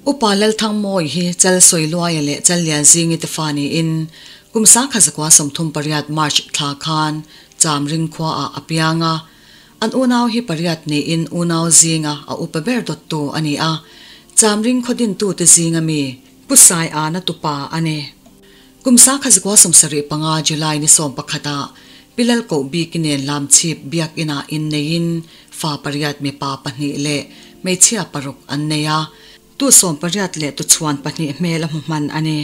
upalal thang moi hi chal soiloi le chal lian zingi te fani in kumsa khazakwa somthum pariat march thla khan chamring khwa a apianga an unaw hi pariat ni in unaw zinga a upaber dot tu ani a chamring khodin tu te zinga mi pusai ana tupa ane kumsa khazakwa somsari panga july ni som pakhata pilal ko bi kinen lam chip biak ina in nein fa pariat me pa pani le mechia paruk anneya tu som pariat le tu chuan pani mela man ane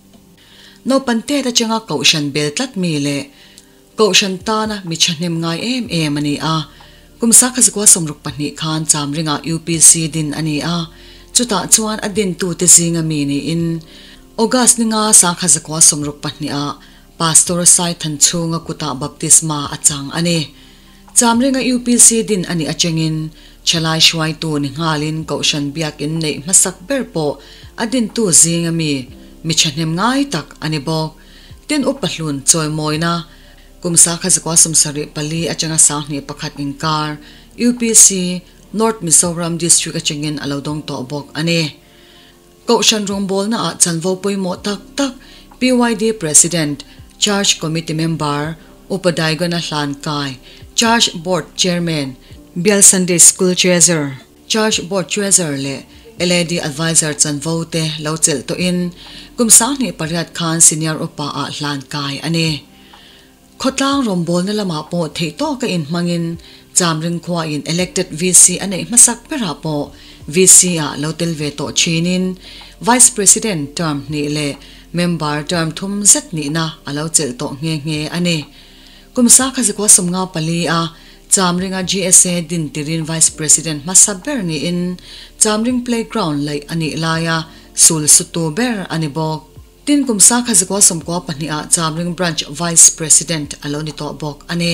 no pante ta changa kaushan bel tlat mi le kaushan ta na mi chanem ngai em ani a kumsa khazakwa somruk pani khan chamringa UPC din ani a chuta chuan adin tu te zinga mi ni in august ninga sa khazakwa somruk pani a pastor sai than chunga kuta baptisma achang ani chamringa UPC din ani achengin chalai shwai tu ni ngalin kaushan biak in nei masak berpo adin tu zinga mi chanem ngai tak ani bok tin upahlun choi moina kumsa khazakwa somsari pali achanga sahni pakhat inkar UPC North Mizoram District achengin alodong to bok ani kaushan rongbol na chanvo poimo tak tak PYD President Charge Committee Member Upadaiga Hlan Kai Charge Board Chairman Bial Sunday School Treasurer Charge Board Treasurer le LED Advisor chanvote lochel to in kumsahni pariat khan senior upa a Hlan Kai ani khotlang rombol na lama po theito ka in mangin chamring khwa in elected VC ane masak pera po VC a lotel ve to chinin Vice President term ni le member term thum zat ni na alo chel to nge ane kumsa khazakwa somnga pali a chamringa GSA din tirin Vice President masaber ni in chamring playground lai ani laya sul sutu ber ani bok tin kumsa khazakwa somkwa pani a chamring branch Vice President alo ni to bok ane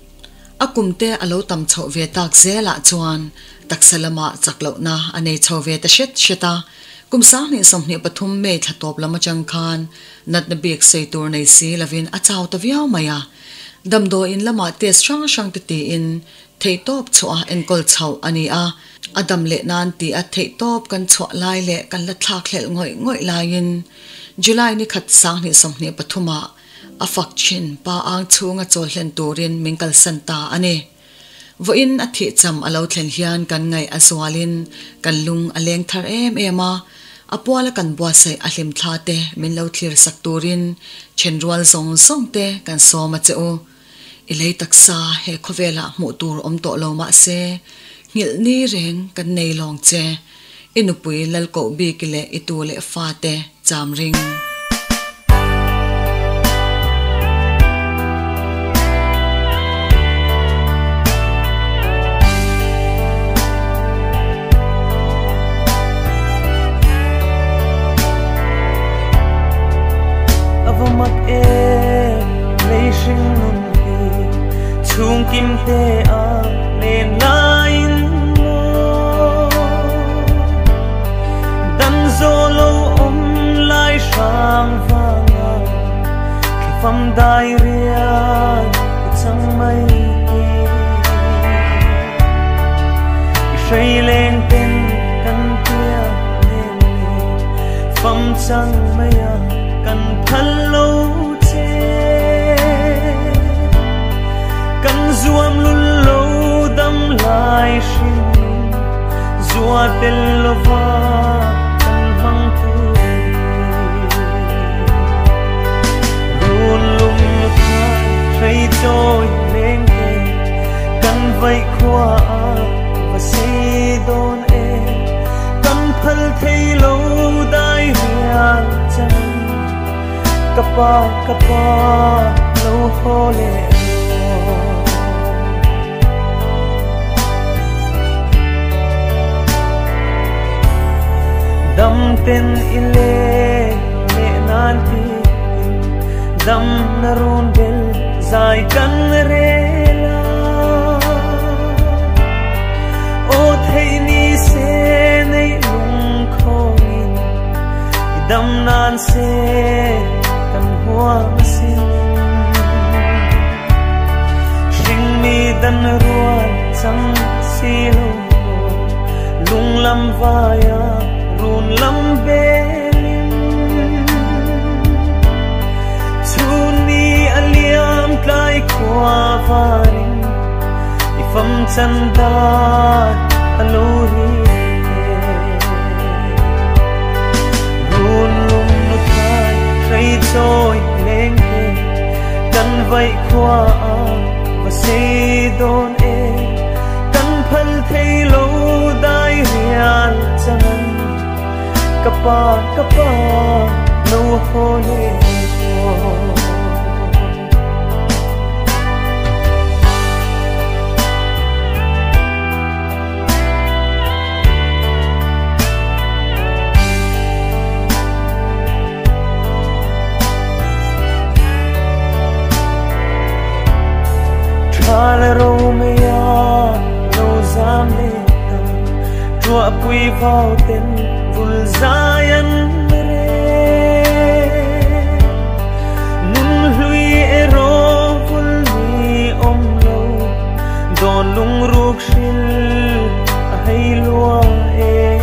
akumte alo tam chho ve tak zela chuan taksalama chaklo na ane chho ve ta sheta kumsa ni somni pathum me thatop lama chang khan nat na bek seitur nei si lavin achau ta viau maya damdo in lama te strang te in theitop chua enkol chau ani a adam le nan ti a theitop kan chwa lai le kan la thak hlel ngoi lain july ni khat sang ni somni pathuma afak chin pa ang chunga cholhen turin mingkal santa ani vo in athi cham alo thlen hian kan ngai aswalin kan lung aleng thar ema apwala kan bua sai ahlim thlate min lo thlir sakturin chenrual zong te kan soma cheu ilei taksa he khovela mu tur om to lo ma se ngil ni reng kan nei long che inupui lal ko bi kile itule fate chamring chung kim te a len lain mo dan zolo om lai sang vanga ki fam dai ria chang mai ki shei len ten kan tia len fam chang maya kan phalo zuam lul lo dam lai shin zua tel lova kan mang tu run lum khai thei choi leng te kan vai khwa va sei don e kan phal thei lo dai hiang chan kapa lo hole dam ten ile le nan ti dam narun bel zai kan rela o thei ni se nei lung khoi dam nan se kan huang sin shing mi dan ruan chang si lo lung lam vaya run lam qua varin ifam chanda aluri run lum nu thai rei choi leng he kan vai qua và say don e kan phal thei lo dai rian changan kapa no hole Ala Romea no zamne ta tua pui vào tên vul zayan re nun hlui ero vul mi om lo don lung ruk shil hay lua e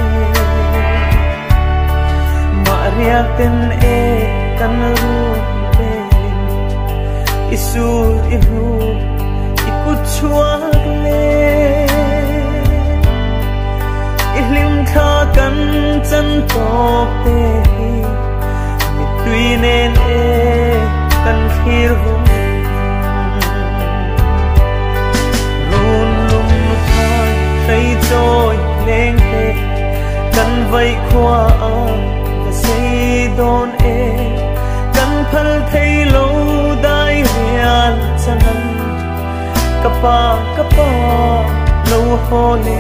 maria ten e kan ru be isu ihu chuak le ihlim kha kan chan top te mi tui nen e kan khir hum run lum thai sei choi leng te kan vai khwa và sei don e kan phal thei lo dai rian chanam kapa no hole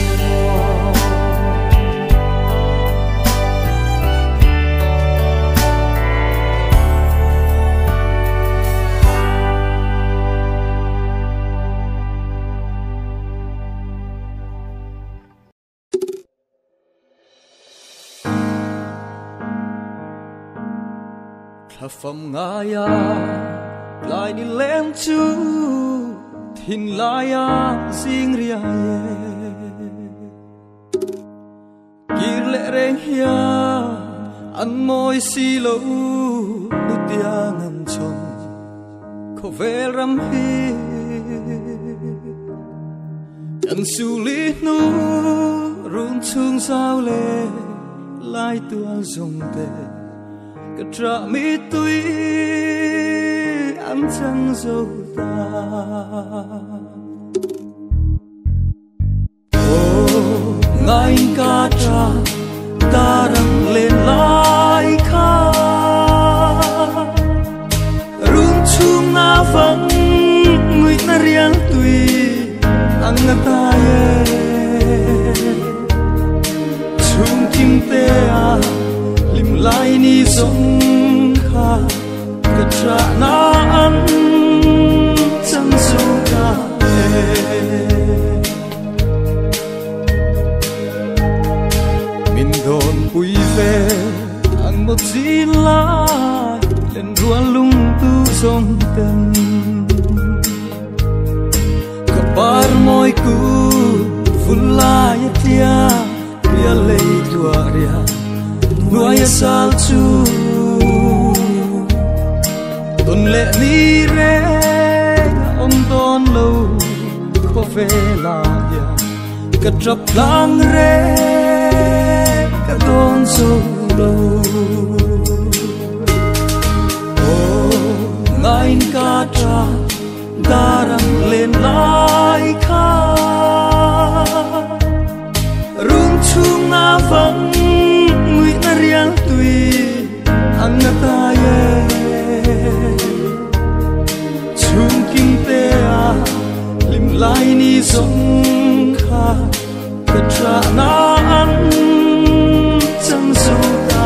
Thafam ngaya lai ni lem chu Hin laya sing ria ye Kir le reng hia An moi si lo Nu tia ngam chon Ko vel ram hi Yan su li nu Run chung sao le Lai tuang zong te Ka tra mi tui An chang dâu ta Ngay ca tra ta răng lên lại kha rung chung na vắng người ta riêng tùy ăn ta ye chung kim te a lim lại ni giống kha ka tra na ăn chẳng dâu ta đồn bụi về ăn một gì lại lên rùa lung tu sông tình kabar môi cu phun la yatia dia lei tua ria nuai sal chu ton le ni re om don lâu khó về la ya katrap lang re Don so low Oh, ngain ka tra Darang lên lại kha Rung chung na vắng Người ta riêng tùy Ang na ta ye Chung kim te a Lim lại ni giống kha Ka tra na ăn chẳng dâu ta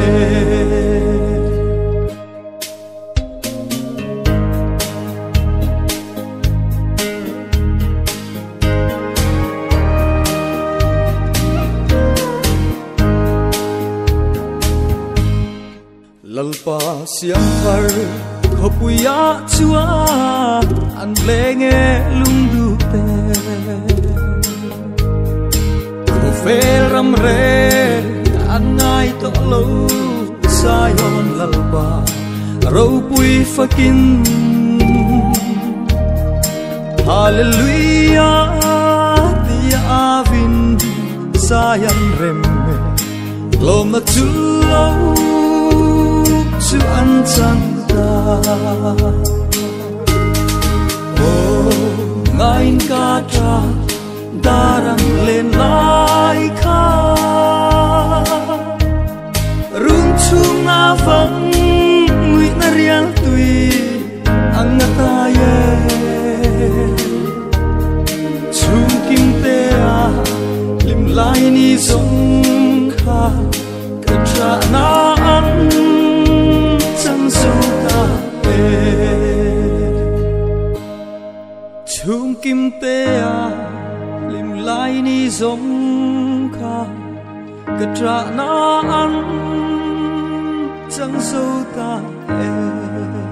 lalpa siam thar khopuya chua an lenge lungdu te fel ram re an ngai to lo sayon lalpa ro pui fakin Hallelujah tia avin sayan remme lom na chu lo chu an chan ta oh ngain ka tra darang lên lai kha rung chung na vang ngui na riang tui ang na ta ye chung kim te a lim lai ni zong kha ka tra na an chang so ta e chung kim te a lim lai ni zong kha ka tra na an chang so ta e